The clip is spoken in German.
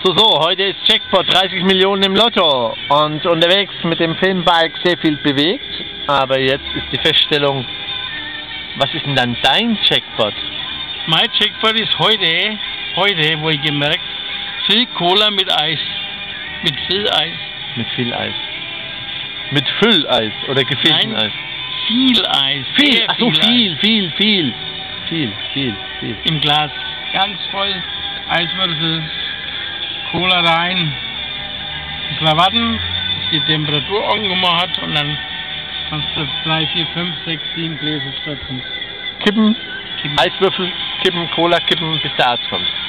So, heute ist Jackpot 30 Millionen im Lotto und unterwegs mit dem Filmbike sehr viel bewegt. Aber jetzt ist die Feststellung, was ist denn dann dein Jackpot? Mein Jackpot ist heute, wo ich gemerkt, viel Cola mit Eis. Mit viel Eis. Mit viel Eis. Mit Fülleis oder Gefäßeneis? Viel Eis. Viel, ach so, Eis. viel. Im Glas. Ganz voll. Eiswürfel. Cola rein. Ein bisschen warten, bis die Temperatur angemacht hat und dann kannst du 3, 4, 5, 6, 7 Gläser stürzen. Kippen, Eiswürfel, kippen, Cola kippen, bis der Arzt kommt.